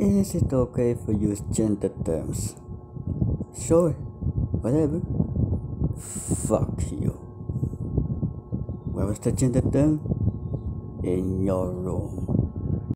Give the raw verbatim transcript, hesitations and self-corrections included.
Is it okay if we use gender terms? Sure, whatever. Fuck you. Where was the gender term? In your room.